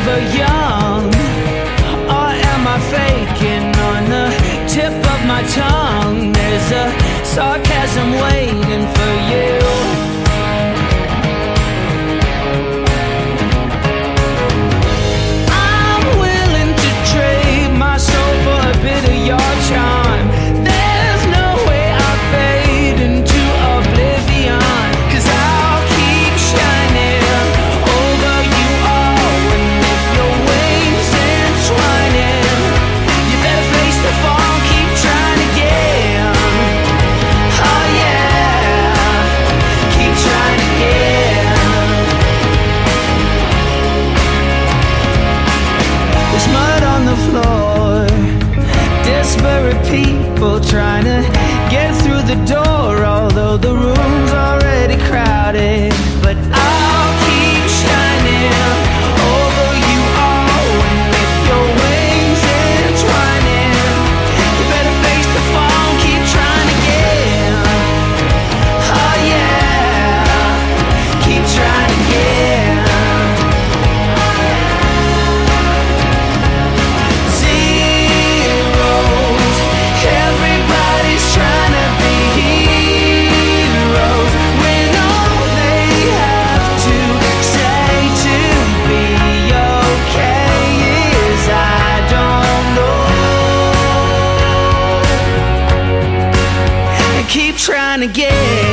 forever young? Or am I faking on the tip of my tongue? There's a sarcasm waiting for you. I'm willing to trade my soul for a bit of your charm. There's no way I'll fade into oblivion, 'cause I'll keep shining over you all. And if your wings entwining, you better face the fall, keep trying again. Oh yeah, keep trying again. There's mud on the floor, disparate people trying to get through the door, although the room's already crowded. But I'll keep shining over you all. And if your wings entwining, you better face the fall, keep trying again. Oh yeah, keep trying again. Zeros, everybody's trying to be heroes, when all they have to say to be okay is I don't know. And keep trying again.